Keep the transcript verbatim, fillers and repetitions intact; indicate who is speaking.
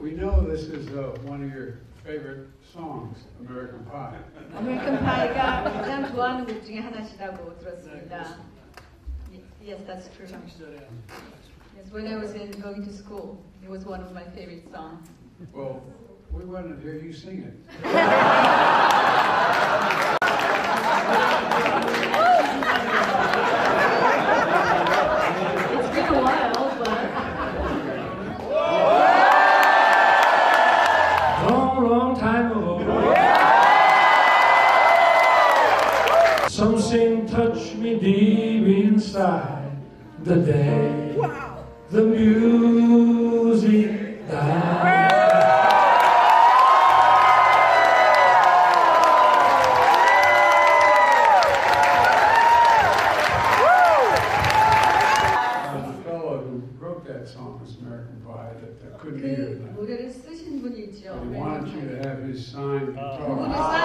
Speaker 1: We know this is uh, one of your favorite songs, American Pie.
Speaker 2: 아메리칸 파이가 가장 좋아하는 곡 중에 하나시라고 들었습니다. Yes, that's true. Yes, when I was in going to school, it was one of my favorite songs.
Speaker 1: Well, we wanted to hear you sing it.
Speaker 2: It's been a while, but
Speaker 3: Long, long time ago. Something touched me deep inside the day. Wow. The music died.
Speaker 2: 그 노래를 쓰신 분이 있죠.
Speaker 1: He wanted you to have his signed guitar.
Speaker 2: 그분이